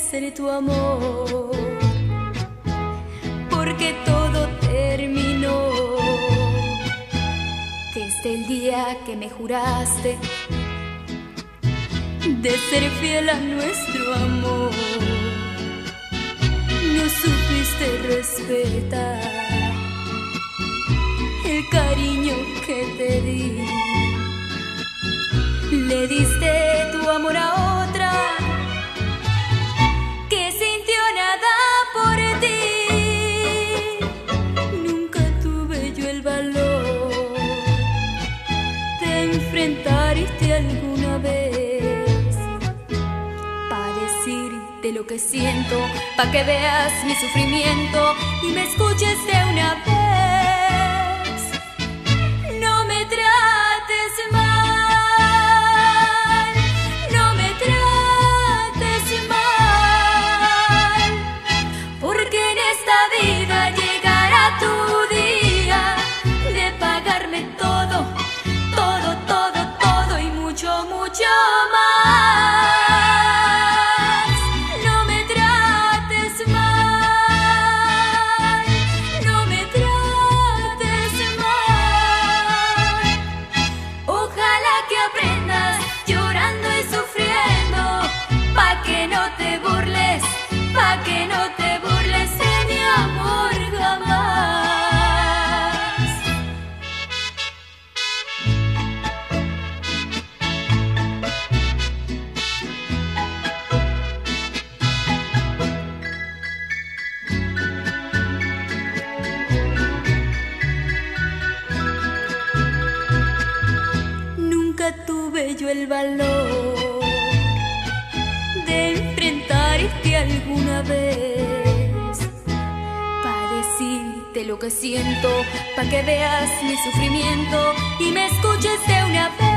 ser tu amor, porque todo terminó desde el día que me juraste de ser fiel a nuestro amor. No supiste respetar el cariño que te di. Le diste tu amor a otra que sintió nada por ti. Nunca tuve yo el valor de enfrentarte alguna vez, para decirte lo que siento, para que veas mi sufrimiento y me escuches de una vez. No me trates mal, no me trates mal, porque en esta vida llegará tu día de pagarme todo, todo, todo, todo y mucho, mucho más. No me trates mal, no me trates mal. Ojalá que aprendas llorando y sufriendo, pa' que no te burles, pa' que no te burles de mi amor jamás. Nunca tuve yo el valor de enfrentarte alguna vez, para decirte lo que siento, para que veas mi sufrimiento y me escuches de una vez.